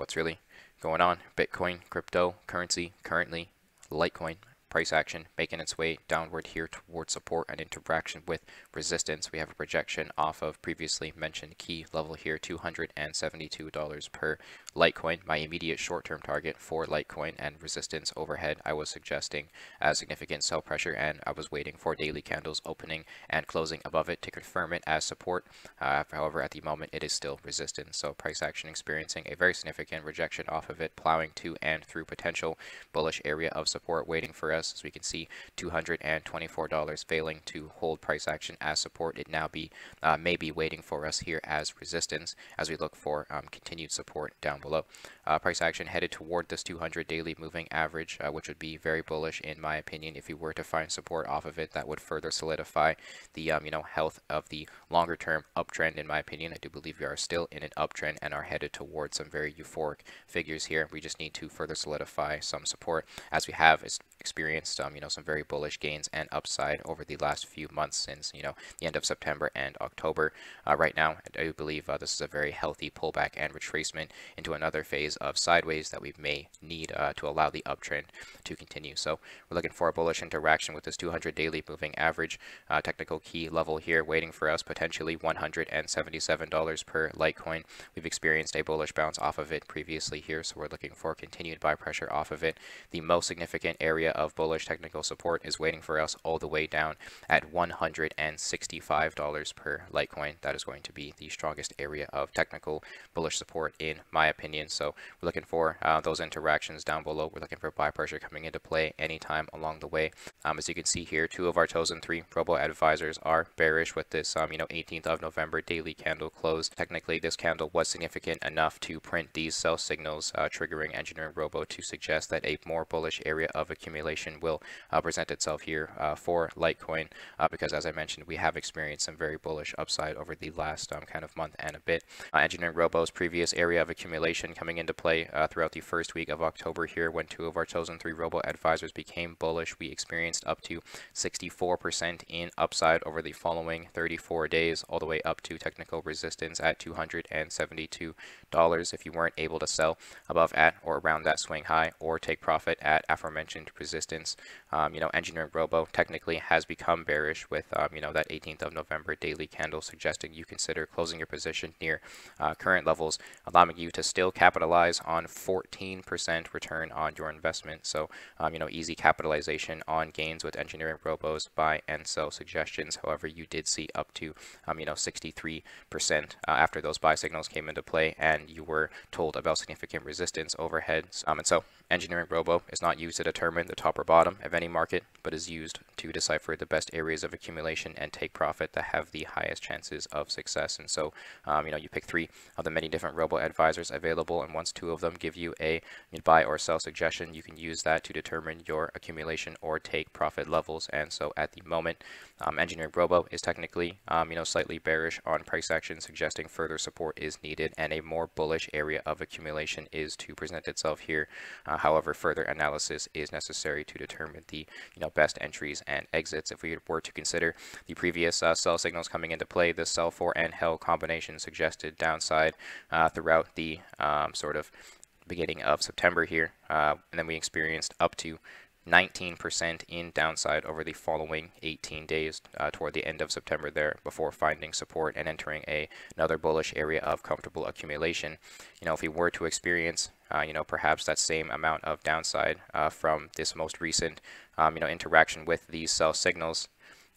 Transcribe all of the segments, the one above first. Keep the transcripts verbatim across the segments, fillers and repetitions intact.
what's really going on. Bitcoin, crypto, currency, currently, Litecoin, price action making its way downward here towards support and interaction with resistance. We have a projection off of previously mentioned key level here, two hundred seventy-two dollars per Litecoin. My immediate short-term target for Litecoin and resistance overhead, I was suggesting a significant sell pressure, and I was waiting for daily candles opening and closing above it to confirm it as support. Uh, however, at the moment it is still resistance, so price action experiencing a very significant rejection off of it, plowing to and through potential bullish area of support waiting for us. As we can see, two hundred twenty-four dollars failing to hold price action as support. It now be uh, may be waiting for us here as resistance as we look for um, continued support down below. Uh, price action headed toward this two hundred daily moving average, uh, which would be very bullish in my opinion. If you were to find support off of it, that would further solidify the um, you know health of the longer term uptrend. In my opinion, I do believe we are still in an uptrend and are headed towards some very euphoric figures here. We just need to further solidify some support, as we have experienced um, you know some very bullish gains and upside over the last few months since you know the end of September and October. Uh, right now, I do believe uh, this is a very healthy pullback and retracement into another phase of sideways that we may need uh, to allow the uptrend to continue. So we're looking for a bullish interaction with this two hundred daily moving average. Uh, technical key level here waiting for us, potentially one hundred seventy-seven dollars per Litecoin. We've experienced a bullish bounce off of it previously here, so we're looking for continued buy pressure off of it. The most significant area of bullish technical support is waiting for us all the way down at one hundred sixty-five dollars per Litecoin. That is going to be the strongest area of technical bullish support in my opinion. So we're looking for uh, those interactions down below. We're looking for buy pressure coming into play anytime along the way. Um, as you can see here, two of our chosen three Robo advisors are bearish with this um, you know eighteenth of November daily candle close. Technically, this candle was significant enough to print these sell signals, uh, triggering EngineeringRobo to suggest that a more bullish area of accumulation will uh, present itself here uh, for Litecoin, uh, because as I mentioned, we have experienced some very bullish upside over the last um, kind of month and a bit. Uh, EngineeringRobo's previous area of accumulation coming into play uh, throughout the first week of October here, when two of our chosen three Robo advisors became bullish. We experienced up to sixty-four percent in upside over the following thirty-four days, all the way up to technical resistance at two hundred seventy-two dollars. If you weren't able to sell above at or around that swing high or take profit at aforementioned resistance, um, you know EngineeringRobo technically has become bearish with um, you know that eighteenth of November daily candle, suggesting you consider closing your position near uh, current levels, allowing you to still capitalize on fourteen percent return on your investment. So um, you know easy capitalization on gains with EngineeringRobo's buy and sell suggestions. However, you did see up to um, you know sixty-three percent uh, after those buy signals came into play, and you were told about significant resistance overheads. Um, and so EngineeringRobo is not used to determine the top or bottom of any market, but is used to decipher the best areas of accumulation and take profit that have the highest chances of success. And so, um, you know, you pick three of the many different Robo advisors available, and once two of them give you a buy or sell suggestion, you can use that to determine your accumulation or take profit levels. And so, at the moment, um, EngineeringRobo is technically, um, you know, slightly bearish on price action, suggesting further support is needed and a more bullish area of accumulation is to present itself here. Uh, however, further analysis is necessary to determine the you know best entries and exits. If we were to consider the previous uh, sell signals coming into play, the sell for and hell combination suggested downside uh, throughout the um, sort of beginning of September here, uh, and then we experienced up to nineteen percent in downside over the following eighteen days uh, toward the end of September there, before finding support and entering a another bullish area of comfortable accumulation. You know, if we were to experience uh, you know perhaps that same amount of downside uh, from this most recent um, you know interaction with these sell signals,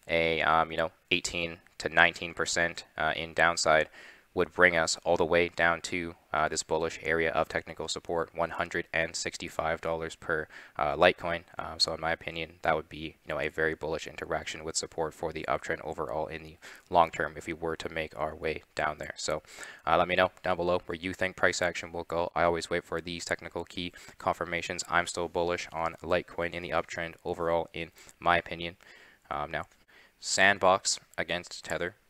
a um, you know eighteen to nineteen percent uh, in downside would bring us all the way down to uh, this bullish area of technical support, one hundred sixty-five dollars per uh, Litecoin. Uh, so in my opinion, that would be you know a very bullish interaction with support for the uptrend overall in the long term if we were to make our way down there. So uh, let me know down below where you think price action will go. I always wait for these technical key confirmations. I'm still bullish on Litecoin in the uptrend overall in my opinion. Um, now, Sandbox against Tether.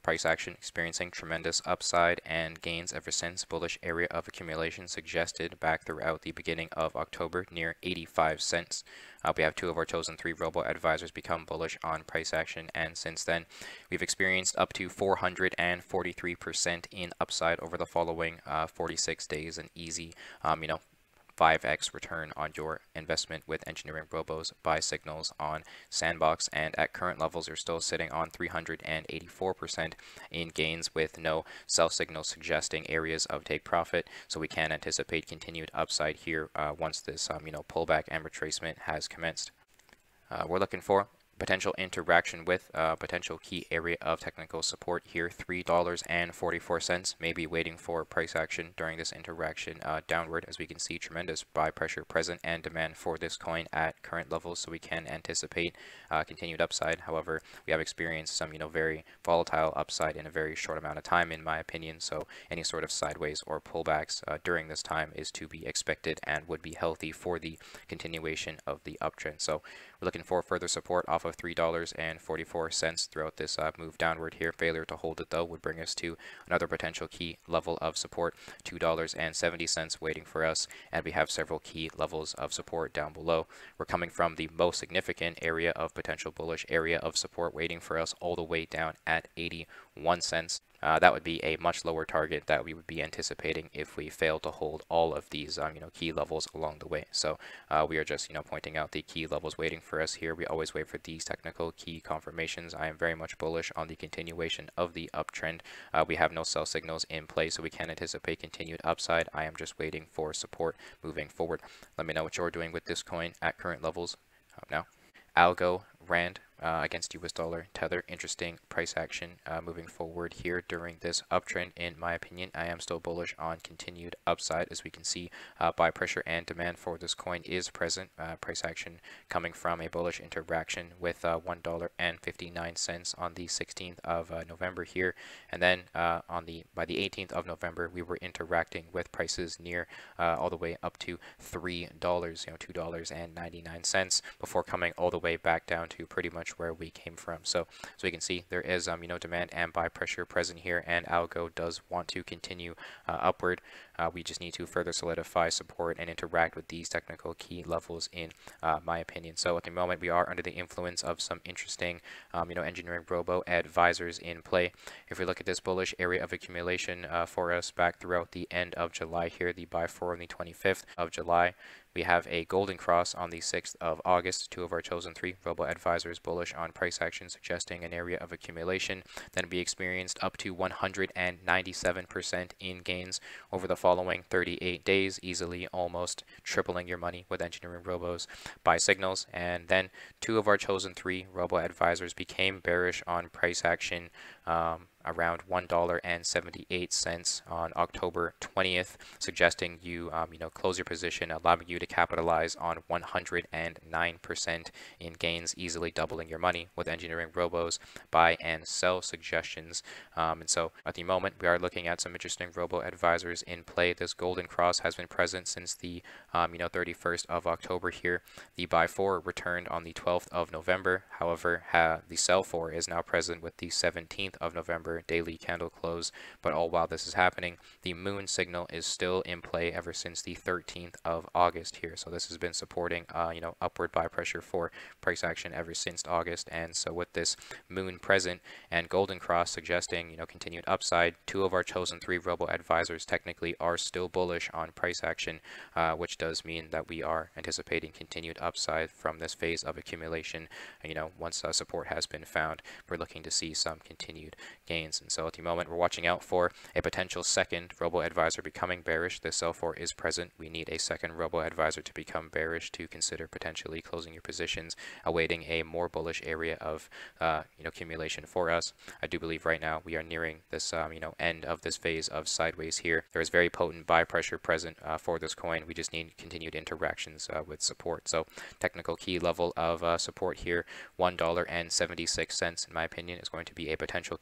Price action experiencing tremendous upside and gains ever since. Bullish area of accumulation suggested back throughout the beginning of October near eighty-five cents. Uh, we have two of our chosen three robo advisors become bullish on price action, and since then we've experienced up to four hundred forty-three percent in upside over the following uh, forty-six days. An easy, um, you know, five X return on your investment with EngineeringRobo's buy signals on Sandbox, and at current levels you're still sitting on three hundred eighty-four percent in gains with no sell signals suggesting areas of take profit, so we can anticipate continued upside here uh, once this um, you know pullback and retracement has commenced. Uh, we're looking for potential interaction with uh, potential key area of technical support here, three dollars and forty-four cents. Maybe waiting for price action during this interaction uh, downward, as we can see tremendous buy pressure present and demand for this coin at current levels, so we can anticipate uh, continued upside. However, we have experienced some you know very volatile upside in a very short amount of time, in my opinion, so any sort of sideways or pullbacks uh, during this time is to be expected and would be healthy for the continuation of the uptrend. So we're looking for further support off of three dollars and forty-four cents throughout this uh, move downward here. Failure to hold it though would bring us to another potential key level of support, two dollars and seventy cents waiting for us, and we have several key levels of support down below. We're coming from the most significant area of potential bullish area of support waiting for us all the way down at eighty-one cents. Uh, that would be a much lower target that we would be anticipating if we fail to hold all of these um, you know key levels along the way. So uh, we are just you know pointing out the key levels waiting for us here. We always wait for these technical key confirmations. I am very much bullish on the continuation of the uptrend. Uh, we have no sell signals in play, so we can anticipate continued upside. I am just waiting for support moving forward. Let me know what you're doing with this coin at current levels. Uh, now, Algo, Rand uh, against U S dollar, Tether, interesting price action uh, moving forward here during this uptrend. In my opinion, I am still bullish on continued upside. As we can see, uh, buy pressure and demand for this coin is present. Uh, price action coming from a bullish interaction with uh, one dollar and fifty-nine cents on the sixteenth of uh, November here, and then uh, on the by the eighteenth of November we were interacting with prices near uh, all the way up to three dollars, you know, two dollars and ninety-nine cents, before coming all the way back down to pretty much where we came from. So, so you can see there is um, you know demand and buy pressure present here, and Algo does want to continue uh, upward. Uh, we just need to further solidify support and interact with these technical key levels, in uh, my opinion. So at the moment we are under the influence of some interesting um, you know EngineeringRobo advisors in play. If we look at this bullish area of accumulation uh, for us back throughout the end of July here, the buy four on the twenty-fifth of July. We have a golden cross on the sixth of August, two of our chosen three robo advisors bullish on price action, suggesting an area of accumulation. Then we experienced up to one hundred ninety-seven percent in gains over the following thirty-eight days, easily almost tripling your money with EngineeringRobo's buy signals. And then two of our chosen three robo advisors became bearish on price action um, around one dollar and seventy-eight cents on October twentieth, suggesting you um, you know close your position, allowing you to capitalize on one hundred nine percent in gains, easily doubling your money with EngineeringRobo's buy and sell suggestions. Um, and so at the moment we are looking at some interesting robo advisors in play. This golden cross has been present since the um, you know thirty-first of October here. The buy four returned on the twelfth of November. However, ha the sell four is now present with the seventeenth of November daily candle close. But all while this is happening, the moon signal is still in play ever since the thirteenth of August here. So this has been supporting uh, you know upward buy pressure for price action ever since August. And so with this moon present and golden cross suggesting you know continued upside, two of our chosen three robo advisors technically are still bullish on price action, uh, which does mean that we are anticipating continued upside from this phase of accumulation. You know once uh, support has been found, we're looking to see some continued gains. And so at the moment we're watching out for a potential second robo advisor becoming bearish. This sell four is present. We need a second robo advisor to become bearish to consider potentially closing your positions, awaiting a more bullish area of uh, you know accumulation for us. I do believe right now we are nearing this um, you know end of this phase of sideways here. There is very potent buy pressure present uh, for this coin. We just need continued interactions uh, with support. So technical key level of uh, support here, one dollar and seventy-six cents in my opinion, is going to be a potential key area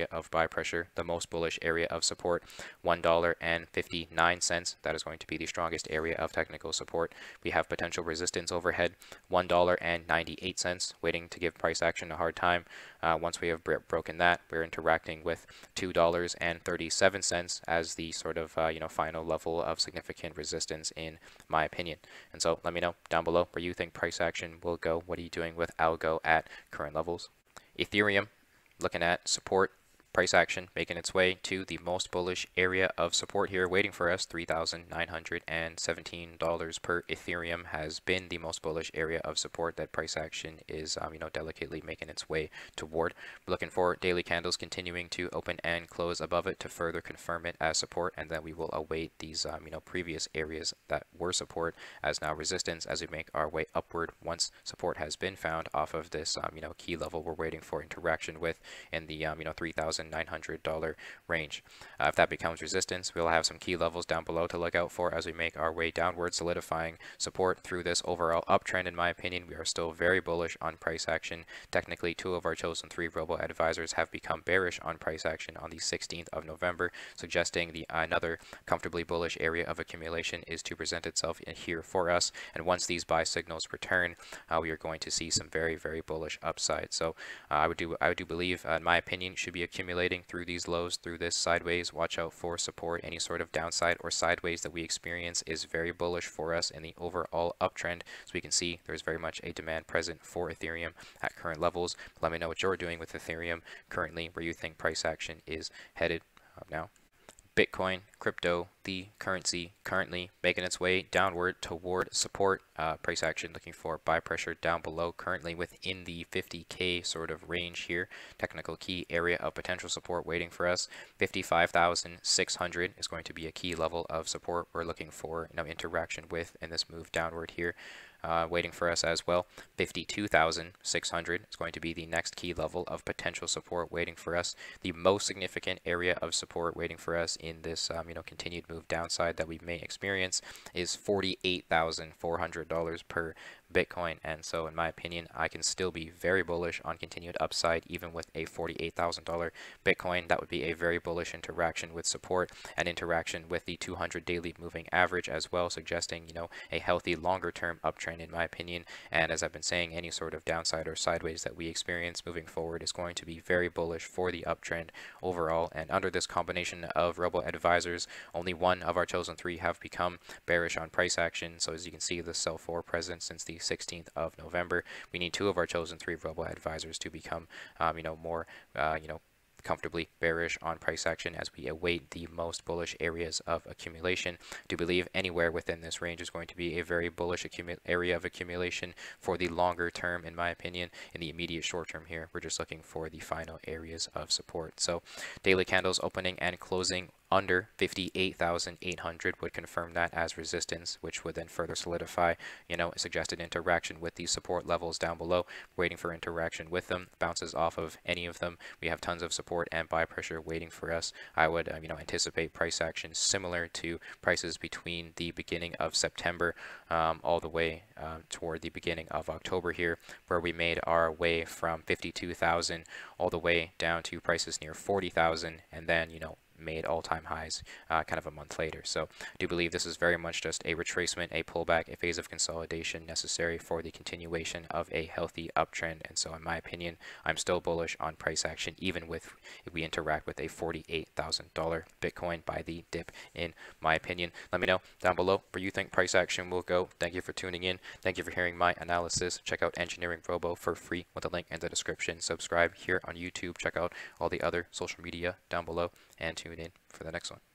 area of buy pressure, the most bullish area of support, one dollar and fifty-nine cents. That is going to be the strongest area of technical support. We have potential resistance overhead, one dollar and ninety-eight cents, waiting to give price action a hard time. Uh, once we have broken that, we're interacting with two dollars and thirty-seven cents as the sort of uh, you know final level of significant resistance, in my opinion. And so let me know down below where you think price action will go. What are you doing with algo at current levels? Ethereum, looking at support, price action making its way to the most bullish area of support here, waiting for us. Three thousand nine hundred seventeen dollars per Ethereum has been the most bullish area of support that price action is um, you know delicately making its way toward. We're looking for daily candles continuing to open and close above it to further confirm it as support, and then we will await these um, you know previous areas that were support as now resistance as we make our way upward. Once support has been found off of this um, you know key level we're waiting for interaction with in the um, you know three thousand nine hundred dollar range. Uh, if that becomes resistance, we'll have some key levels down below to look out for as we make our way downward, solidifying support through this overall uptrend. In my opinion, we are still very bullish on price action. Technically, two of our chosen three robo advisors have become bearish on price action on the sixteenth of November, suggesting the another comfortably bullish area of accumulation is to present itself in here for us. And once these buy signals return, uh, we are going to see some very, very bullish upside. So uh, I would do I would do believe, uh, in my opinion, should be accumulating through these lows, through this sideways. Watch out for support. Any sort of downside or sideways that we experience is very bullish for us in the overall uptrend. So we can see there's very much a demand present for Ethereum at current levels. Let me know what you're doing with Ethereum currently, where you think price action is headed uh, now. Bitcoin, crypto, the currency currently making its way downward toward support. Uh, price action looking for buy pressure down below, currently within the fifty K sort of range here. Technical key area of potential support waiting for us. fifty-five thousand six hundred is going to be a key level of support we're looking for you know, interaction with in this move downward here. Uh, waiting for us as well. fifty-two thousand six hundred is going to be the next key level of potential support waiting for us. The most significant area of support waiting for us in this um, you know continued move downside that we may experience is forty-eight thousand four hundred dollars per Bitcoin. And so in my opinion, I can still be very bullish on continued upside even with a forty-eight thousand dollar Bitcoin. That would be a very bullish interaction with support and interaction with the two hundred daily moving average as well, suggesting you know a healthy longer term uptrend in my opinion. And as I've been saying, any sort of downside or sideways that we experience moving forward is going to be very bullish for the uptrend overall. And under this combination of robo advisors, only one of our chosen three have become bearish on price action. So as you can see, the sell four present since the sixteenth of November. We need two of our chosen three robo advisors to become um, you know more uh, you know comfortably bearish on price action as we await the most bullish areas of accumulation. To believe anywhere within this range is going to be a very bullish area of accumulation for the longer term, in my opinion. In the immediate short term here, we're just looking for the final areas of support. So daily candles opening and closing under fifty-eight thousand eight hundred would confirm that as resistance, which would then further solidify, you know, suggested interaction with these support levels down below. Waiting for interaction with them. Bounces off of any of them, we have tons of support and buy pressure waiting for us. I would, um, you know, anticipate price action similar to prices between the beginning of September um, all the way uh, toward the beginning of October here, where we made our way from fifty-two thousand all the way down to prices near forty thousand, and then, you know, made all-time highs uh, kind of a month later. So I do believe this is very much just a retracement, a pullback, a phase of consolidation necessary for the continuation of a healthy uptrend. And so in my opinion, I'm still bullish on price action even with if we interact with a forty-eight thousand dollar Bitcoin by the dip, in my opinion. Let me know down below where you think price action will go. Thank you for tuning in. Thank you for hearing my analysis. Check out EngineeringRobo for free with a link in the description. Subscribe here on YouTube. Check out all the other social media down below and tune in for the next one.